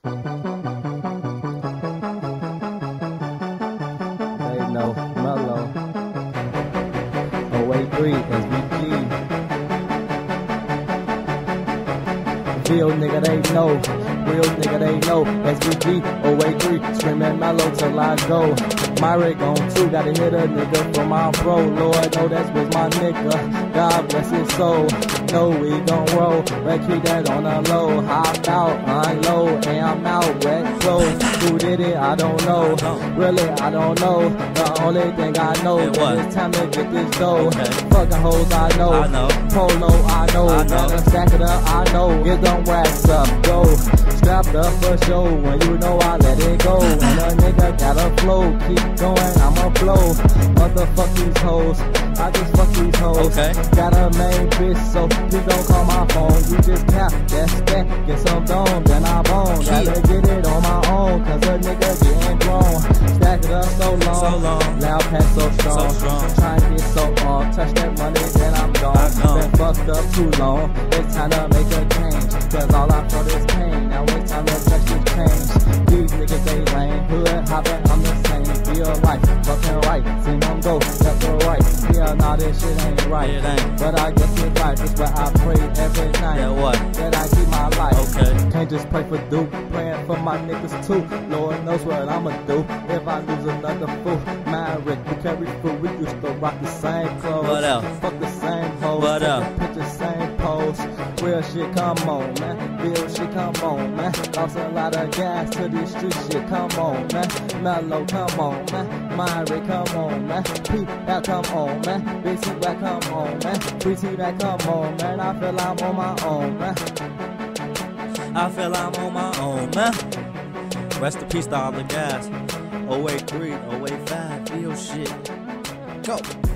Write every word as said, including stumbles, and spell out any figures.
They know, mellow. oh eight three, S V G. Real nigga, they know. Real nigga, they know. S V G, oh eight three, screaming mellow till I go. My rig on two, gotta hit a nigga for my bro. Lord, know that's was my nigga. God bless his soul. Know we gon' roll, but keep that on the low. Hop out, unload, and I'm out, wet clothes. Who did it? I don't know. Really, I don't know. The only thing I know is it's time to get this dough. Fucking hoes, I know. I know. Polo, I know. I know. Gotta stack it up, I know. Get them racks up, go. Strapped up for show. When you know I let it go. And a nigga got a flow. Keep going, I'ma blow. Motherfuck these hoes. I just fuck these hoes. Okay. Got a main bitch, so please don't call my phone. You just cap, that's that. Get some dome, then I bone. Gotta get it on my own, cause a nigga getting grown. Stack it up so long, So long. loud pack so strong. So strong. Try and get so on, touch that money, then I'm gone. Been fucked up too long, it's time to make a change. Cause all I felt is pain, now it's time to touch this change. These niggas, they lame, hood hoppin', I'm the same. Real life, fucking right, see them go, left or right. Yeah, nah, this shit ain't right. It ain't. But I guess it's right, that's why I pray every night. Yeah, what? That I keep my life. Okay. Can't just pray for Duke, praying for my niggas too. Lord knows what I'ma do if I lose another fool. My Rick, we carry food, we used to rock the same clothes. What else? Fuck the same hoes. What take else? the picture, same pose. Real shit, come on, man. Real shit, come on, man. Lost a lot of gas to this street shit, come on, man. Mellow, come on, man. My Rick, come on, man. P, that come on, man. Big C, that come on, man. three T, that come on, man. I feel I'm on my own, man. I feel I'm on my own, man. Rest in peace to all the guys. oh eight three, oh eight five, real shit. Go.